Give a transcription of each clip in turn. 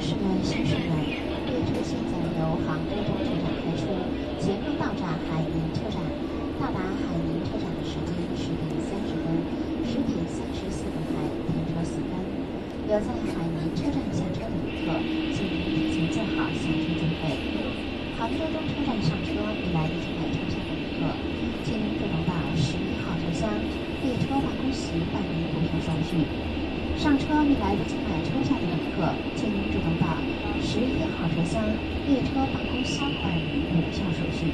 士们、先生们，列车现在由杭州东车站开出，前面到站海宁车站。到达海宁车站的时间10:30，10:34还停车4分。有在海宁车站下车的旅客，请您提前做好下车准备。杭州东车站上车已来得及买车票的旅客，请您主动到11号车厢列车办公席办理补票手续。上车未来得及买车票的旅客，请您主动到11号车厢列车办公席办理补票手续。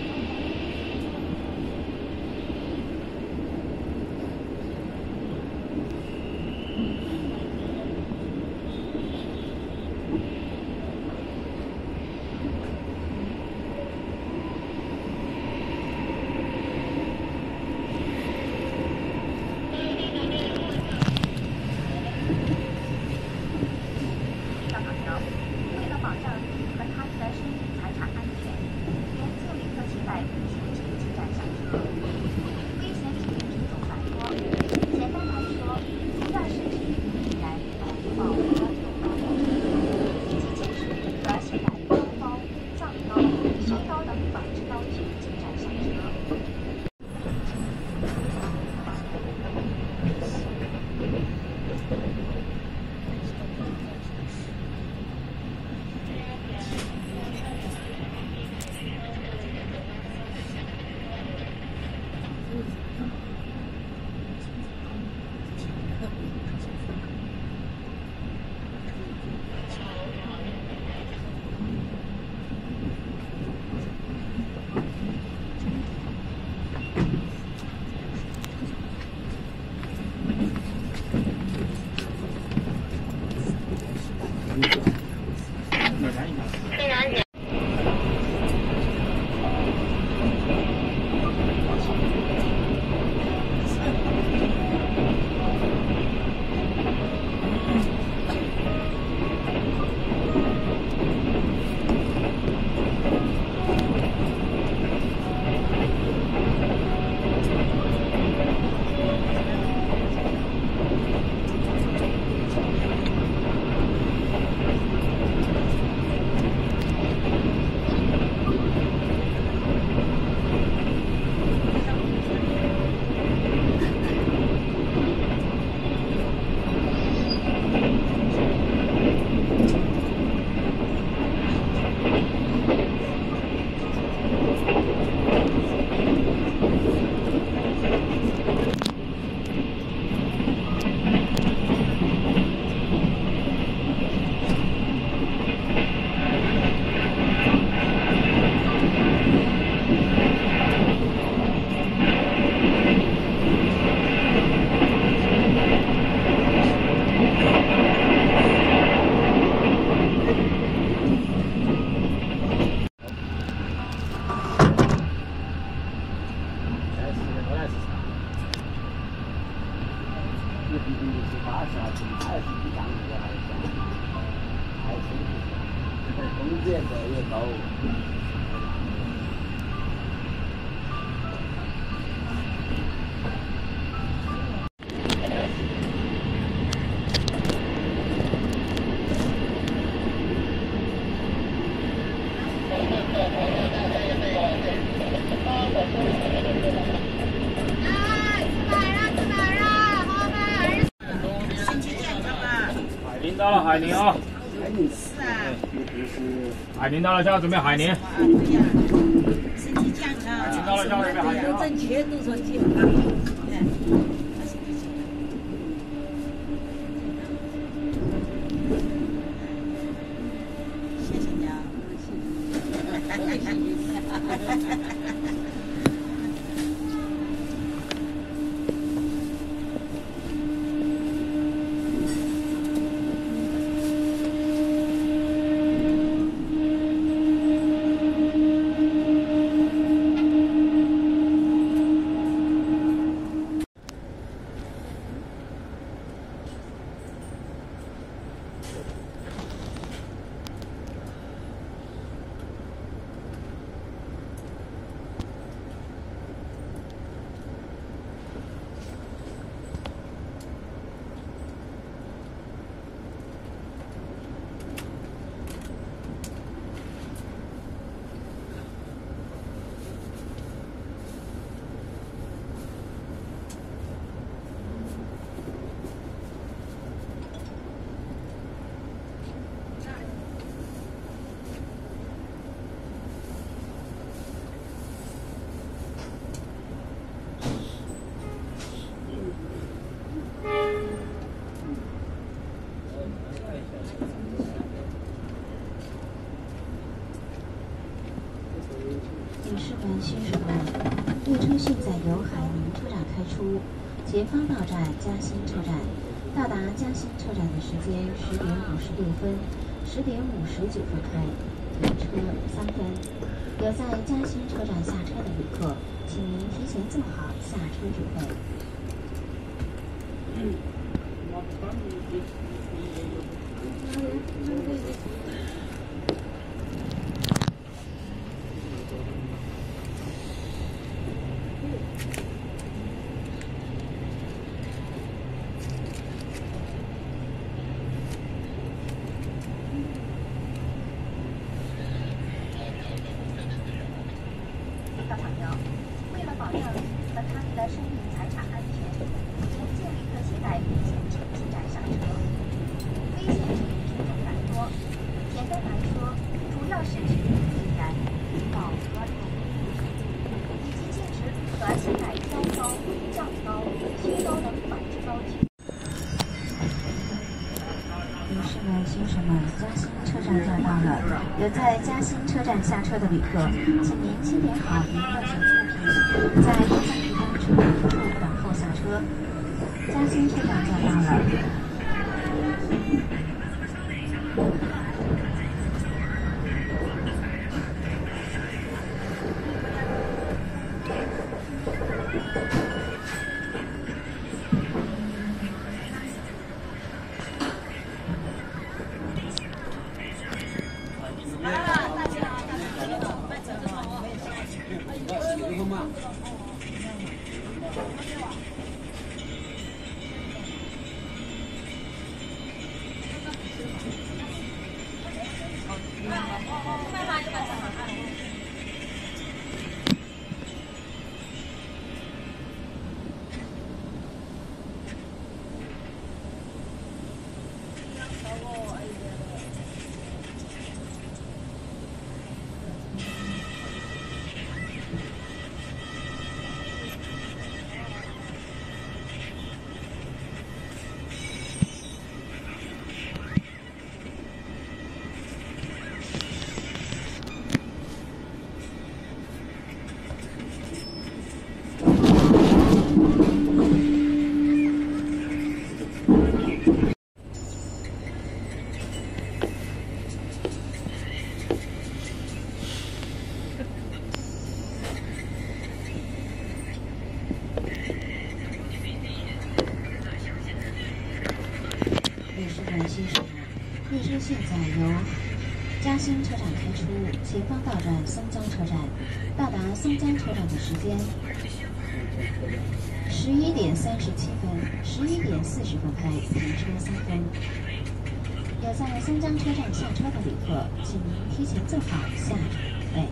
到了海宁啊！ 海宁是啊， 海宁到了，现在准备海宁。 对呀，身体健康， 海宁到了，现在准备海宁。 正确都说健康。谢谢你啊，谢谢。 现在由海宁车站开出，前方到站嘉兴车站，到达嘉兴车站的时间10点56分，10点59分开，停车3分。有在嘉兴车站下车的旅客，请您提前做好下车准备。各位朋友，为了保证您和他人的生命财产安全，请尽力携带危险品进站上车。危险品品种繁多，简单来说，主要是指易燃、爆和流以及禁止和携带刀刀、杖刀、切刀等仿制刀具。女士们、先生们，嘉兴车站站到了。有在嘉兴车站下车的旅客，请您清点好您的手机品，在车厢提单车处等候下车。嘉兴车站站到了。列车现在由嘉兴车站开出，前方到站松江车站，到达松江车站的时间11点37分，11点40分开，停车3分。有在松江车站下车的旅客，请您提前做好下车准备。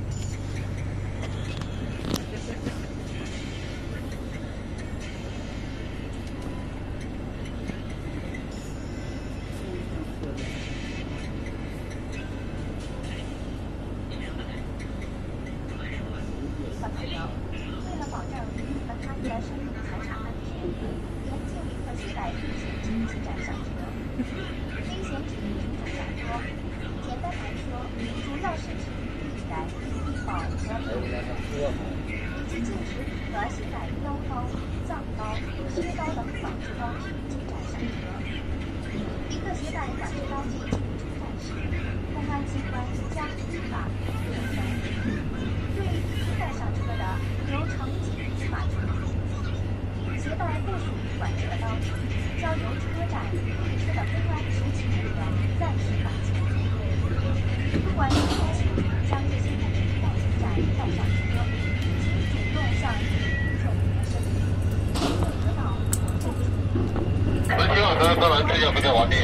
为了保证您和他人的生命财产安全，严禁旅客携带危险品进站上车。危险品品种繁多，简单来说，主要是指易燃、易爆和流以及禁止和携带刀刀、藏刀、切刀等仿制刀具进站上车。旅客携带仿制刀具进出站时，公安机关将依法对责。对于不带上车的，由乘警依法处理；携带不属于管制的刀具，交由车站列车的公安执勤人员暂时罚钱。不管是否将这些物品带进站带上车，请主动向证明申明，会得到正处理。请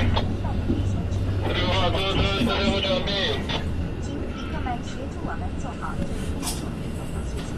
旅客们协助我们做好这一态手续，谢谢。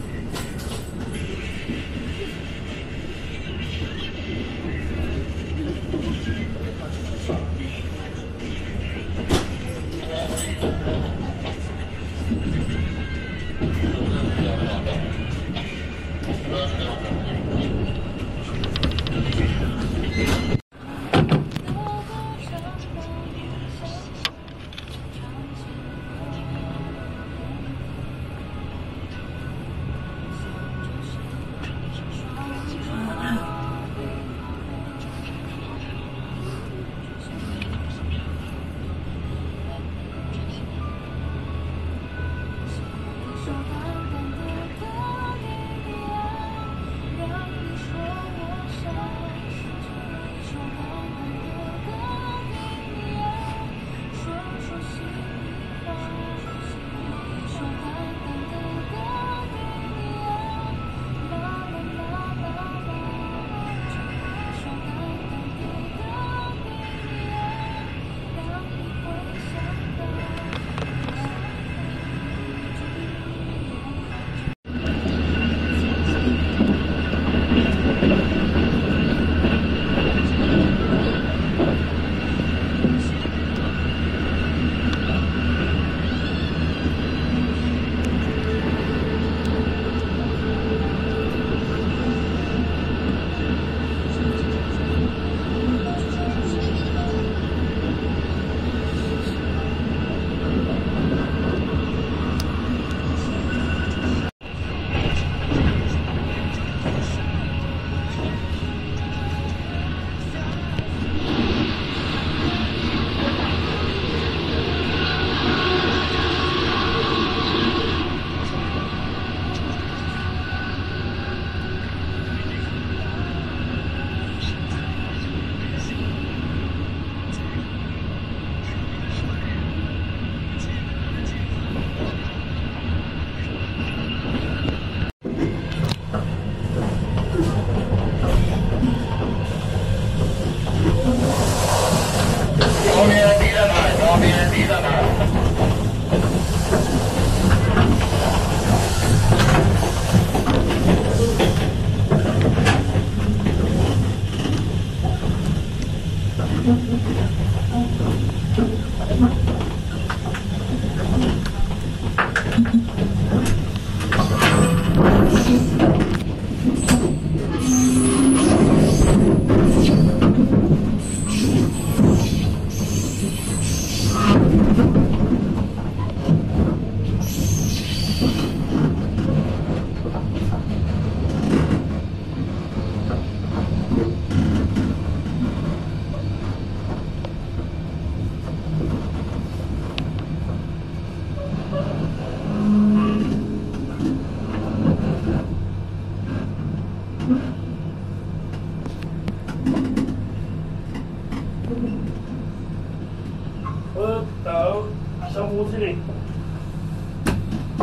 到小屋子里。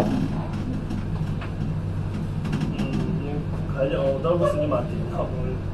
看一下哦，这不是你妈电脑的。